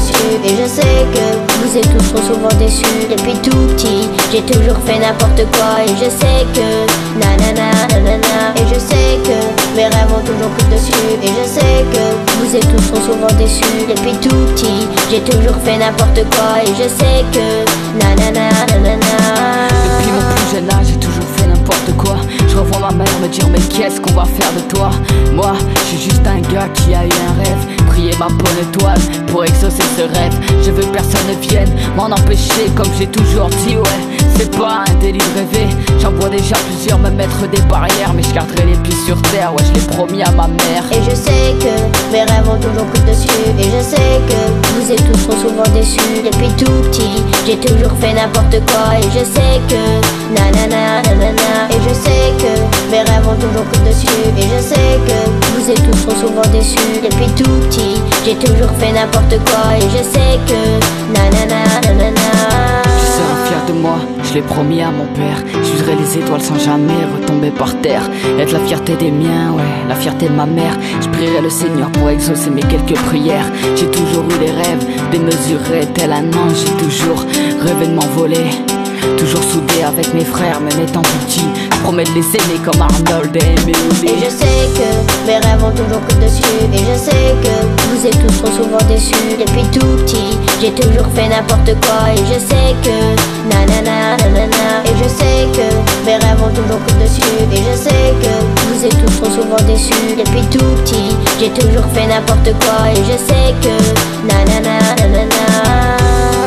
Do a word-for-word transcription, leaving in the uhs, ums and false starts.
dessus. Et je sais que vous êtes tous trop souvent déçus. Depuis tout petit, j'ai toujours fait n'importe quoi. Et je sais que nanana, nanana. Et je sais que mes rêves ont toujours pris dessus. Et je sais que vous êtes tous trop souvent déçus. Depuis tout petit, j'ai toujours fait n'importe quoi. Et je sais que nanana, nanana. Depuis mon plus jeune âge, j'ai toujours fait n'importe quoi. Je revois ma mère me dire mais qu'est-ce qu'on va faire de toi? Moi, je suis juste un gars qui a eu un rêve, prier ma bonne étoile pour exaucer ce rêve. Je veux que personne ne vienne m'en empêcher, comme j'ai toujours dit, ouais, c'est pas un délit de rêver. J'en vois déjà plusieurs me mettre des barrières, mais je garderai les pieds sur terre, ouais, je l'ai promis à ma mère. Et je sais que mes rêves ont toujours pris dessus. Et je sais que vous êtes tous trop souvent déçus. Depuis tout petit, j'ai toujours fait n'importe quoi. Et je sais que nanana, nanana. Et je sais que mes rêves ont toujours pris dessus. Et je sais que vous êtes tous trop souvent déçus. Depuis tout petit, j'ai toujours fait n'importe quoi. Et je sais que nanana, nanana. Tu seras fier de moi, je l'ai promis à mon père. J'userai les étoiles sans jamais retomber par terre. Être la fierté des miens, ouais, la fierté de ma mère. Je prierai le Seigneur pour exaucer mes quelques prières. J'ai toujours eu des rêves démesurés tel un ange. J'ai toujours rêvé de m'envoler, toujours soudé avec mes frères, même étant petit. Je promets de les aimer comme Arnold et Emily. Et je sais que mes rêves ont toujours pris dessus. Et je sais que vous êtes tous trop souvent déçus. Depuis tout petit, j'ai toujours fait n'importe quoi. Et je sais que nanana, nanana. Et je sais que mes rêves ont toujours pris dessus. Et je sais que vous êtes tous trop souvent déçus. Depuis tout petit, j'ai toujours fait n'importe quoi. Et je sais que nanana, nanana.